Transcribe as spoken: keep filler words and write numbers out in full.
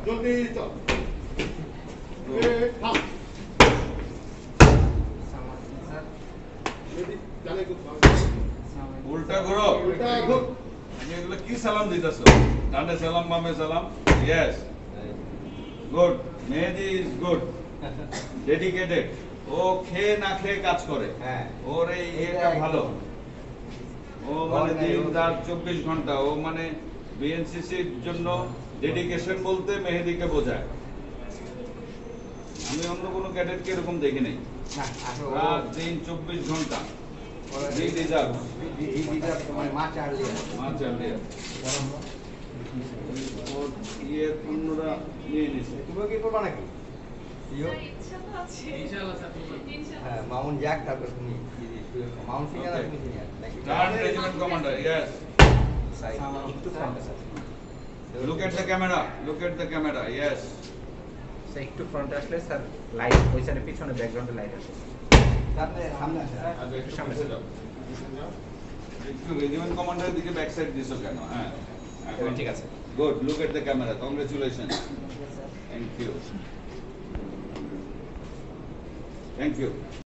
জলদি চল এ থাম জানে কো উল্টা ঘোরো উল্টা ঘুর তুমি এগুলো কি সালাম দিতেছো ডানে সালাম বামে সালাম yes good Mehedi is good dedicated ও খেয়ে না খেয়ে কাজ করে হ্যাঁ ওর এই এটা ভালো ও মানে দিন রাত চব্বিশ ঘন্টা ও মানে বিএনসিসির জন্য ডেডিকেশন বলতে মেহেদিকে বোঝায় আমি অন্য কোনো ক্যাডেটকে এরকম দেখি নাই না আসলে রাত দিন চব্বিশ ঘন্টা জি রিজার্ভ মানে মা চার্লি মা চালিয়ে ওর ইয়ে অন্যরা নিয়ে নিছে তুমি কি করবা নাকি ইয়ো হ্যাঁ মাউন্ট জ্যাক তারপর তুমি মাউন্ট সিনিয়র আর তুমি সিনিয়র নাকি টার্ন রেজিমেন্ট কমান্ডার ইয়েস একটু ফ্রন্টে sir look at the camera look at the camera yes sir একটু ফ্রন্টে আসলে স্যার লাইট ওই সাইডে পিছনে ব্যাকগ্রাউন্ডে লাইট আছে সামনে সামনে আসে আগে একটু সামনে যাও একটু রেজিমেন্ট কমান্ডারের দিকে ব্যাক সাইড দিছো কেন হ্যাঁ এখন ঠিক আছে good look at the camera congratulation thank you thank you